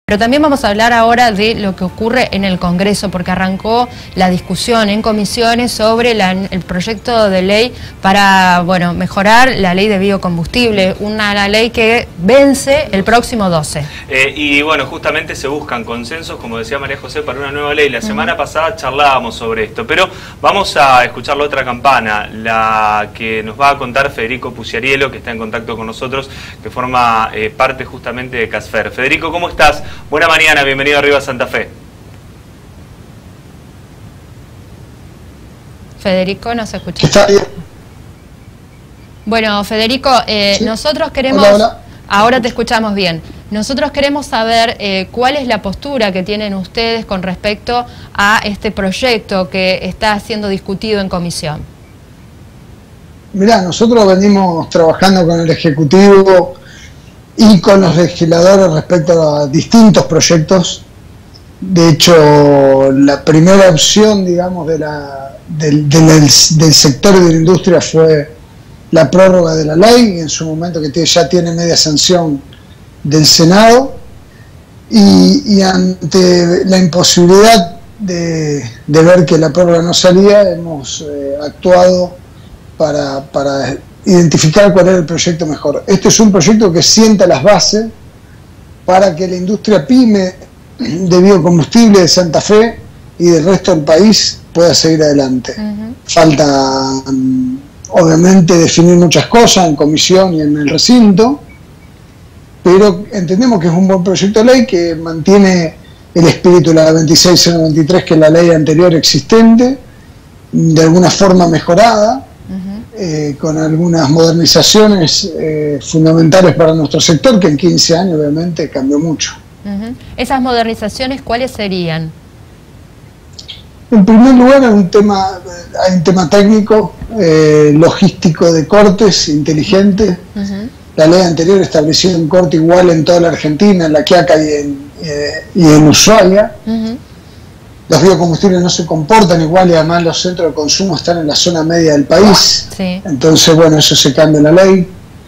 Pero también vamos a hablar ahora de lo que ocurre en el Congreso, porque arrancó la discusión en comisiones sobre el proyecto de ley para, bueno, mejorar la ley de biocombustible, una ley que vence el próximo 12. Y bueno, justamente se buscan consensos, como decía María José, para una nueva ley. La semana pasada charlábamos sobre esto, pero vamos a escuchar la otra campana, la que nos va a contar Federico Puciariello, que está en contacto con nosotros, que forma parte justamente de CASFER. Federico, ¿cómo estás? Buena mañana, bienvenido a Arriba Santa Fe. Federico, ¿nos escucha? Está bien. Bueno, Federico, ¿Sí? Nosotros queremos... Hola. Ahora te escuchamos bien. Nosotros queremos saber cuál es la postura que tienen ustedes con respecto a este proyecto que está siendo discutido en comisión. Mirá, nosotros venimos trabajando con el Ejecutivo y con los legisladores respecto a distintos proyectos. De hecho, la primera opción, digamos, del sector de la industria fue la prórroga de la ley, en su momento que ya tiene media sanción del Senado, y ante la imposibilidad de ver que la prórroga no salía, hemos actuado para identificar cuál era el proyecto mejor. Este es un proyecto que sienta las bases para que la industria PYME de biocombustible de Santa Fe y del resto del país pueda seguir adelante. Falta, obviamente, definir muchas cosas en comisión y en el recinto, pero entendemos que es un buen proyecto de ley que mantiene el espíritu de la 26093, que es la ley anterior existente, de alguna forma mejorada, con algunas modernizaciones fundamentales para nuestro sector, que en 15 años obviamente cambió mucho. ¿Esas modernizaciones cuáles serían? En primer lugar, hay un tema técnico, logístico de cortes inteligente. La ley anterior estableció un corte igual en toda la Argentina, en La Quiaca y en Ushuaia. Los biocombustibles no se comportan igual y además los centros de consumo están en la zona media del país. Sí. Entonces, bueno, eso se cambia en la ley.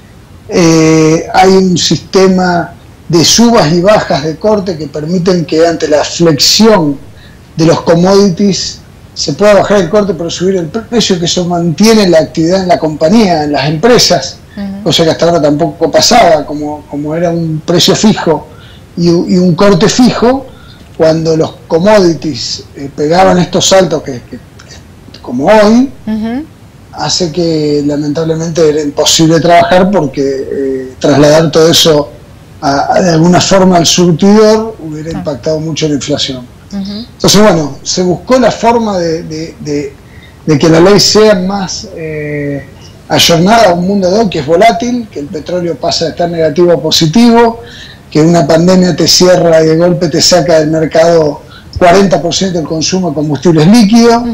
Hay un sistema de subas y bajas de corte que permiten que ante la flexión de los commodities se pueda bajar el corte pero subir el precio, que eso mantiene la actividad en la compañía, en las empresas, cosa que hasta ahora tampoco pasaba, como era un precio fijo y un corte fijo. Cuando los commodities pegaban estos saltos que como hoy, hace que lamentablemente era imposible trabajar porque trasladar todo eso de alguna forma al surtidor hubiera impactado mucho en la inflación. Entonces, bueno, se buscó la forma de que la ley sea más ayornada a un mundo de hoy que es volátil, que el petróleo pasa de estar negativo a positivo, que una pandemia te cierra y de golpe te saca del mercado 40% del consumo de combustibles líquidos.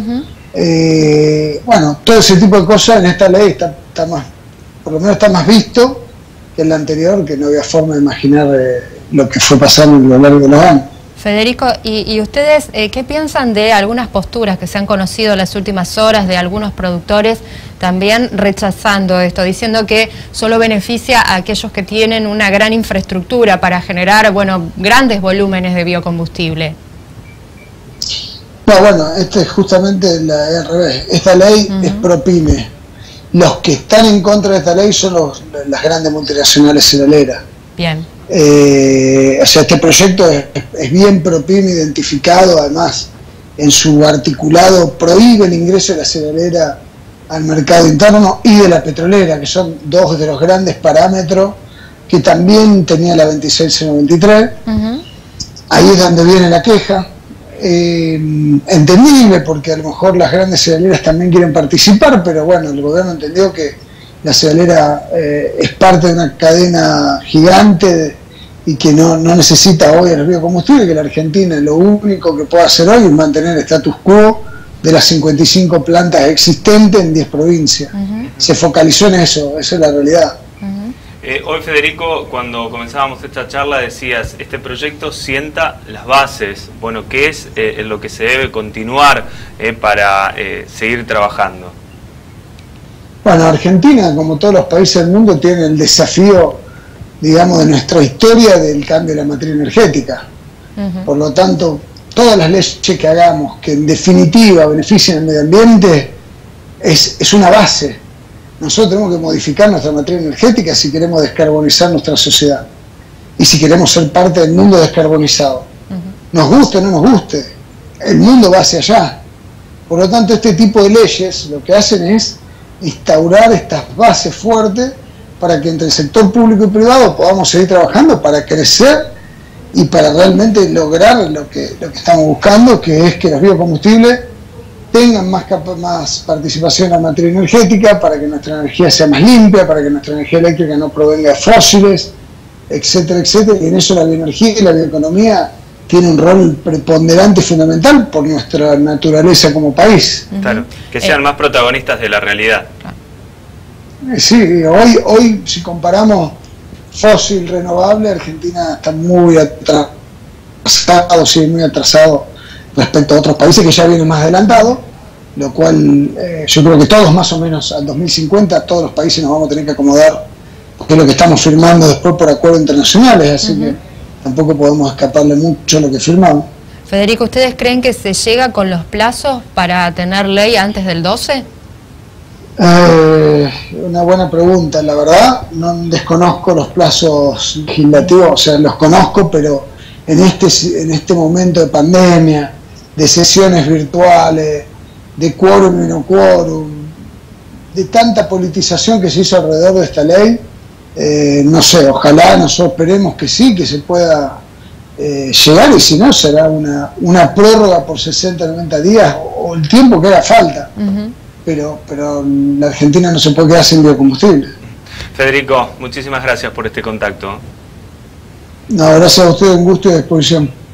Bueno, todo ese tipo de cosas en esta ley está más, por lo menos está más visto que en la anterior, que no había forma de imaginar lo que fue pasando a lo largo de los años. Federico, ¿y ustedes qué piensan de algunas posturas que se han conocido en las últimas horas de algunos productores también rechazando esto, diciendo que solo beneficia a aquellos que tienen una gran infraestructura para generar, bueno, grandes volúmenes de biocombustible? No, bueno, este es justamente al revés. Esta ley es pro pyme. Los que están en contra de esta ley son las grandes multinacionales cerealeras. Bien. O sea, este proyecto es bien pro pyme identificado, además en su articulado prohíbe el ingreso de la cerealera al mercado interno y de la petrolera, que son dos de los grandes parámetros que también tenía la 26093. Ahí es donde viene la queja. Entendible, porque a lo mejor las grandes cerealeras también quieren participar, pero bueno, el gobierno entendió que la cerealera es parte de una cadena gigante y que no necesita hoy el biocombustible, que la Argentina lo único que puede hacer hoy es mantener el status quo de las 55 plantas existentes en 10 provincias. Se focalizó en eso, esa es la realidad. Hoy, Federico, cuando comenzábamos esta charla decías, este proyecto sienta las bases. Bueno, ¿qué es en lo que se debe continuar para seguir trabajando? Bueno, Argentina, como todos los países del mundo, tiene el desafío, digamos, de nuestra historia del cambio de la matriz energética. Por lo tanto, todas las leyes que hagamos que en definitiva beneficien al medio ambiente es una base. Nosotros tenemos que modificar nuestra matriz energética si queremos descarbonizar nuestra sociedad y si queremos ser parte del mundo descarbonizado. Nos guste o no nos guste, el mundo va hacia allá. Por lo tanto, este tipo de leyes lo que hacen es instaurar estas bases fuertes para que entre el sector público y privado podamos seguir trabajando para crecer y para realmente lograr lo que estamos buscando, que es que los biocombustibles tengan más participación en la matriz energética, para que nuestra energía sea más limpia, para que nuestra energía eléctrica no provenga de fósiles, etcétera, etcétera. Y en eso la bioenergía y la bioeconomía tiene un rol preponderante y fundamental por nuestra naturaleza como país. Claro, que sean más protagonistas de la realidad. Sí, hoy si comparamos fósil, renovable, Argentina está muy atrasado, sí, muy atrasado respecto a otros países que ya vienen más adelantados, lo cual yo creo que todos más o menos al 2050 todos los países nos vamos a tener que acomodar, porque es lo que estamos firmando después por acuerdos internacionales, así que tampoco podemos escaparle mucho a lo que firmamos. Federico, ¿ustedes creen que se llega con los plazos para tener ley antes del 12? Una buena pregunta, la verdad no desconozco los plazos legislativos, o sea, los conozco, pero en este momento de pandemia, de sesiones virtuales, de quórum y no quórum, de tanta politización que se hizo alrededor de esta ley, no sé, ojalá nosotros esperemos que sí, que se pueda llegar, y si no será una prórroga por 60, 90 días o el tiempo que haga falta. Pero la Argentina no se puede quedar sin biocombustible. Federico, muchísimas gracias por este contacto. No, gracias a ustedes, un gusto y disposición.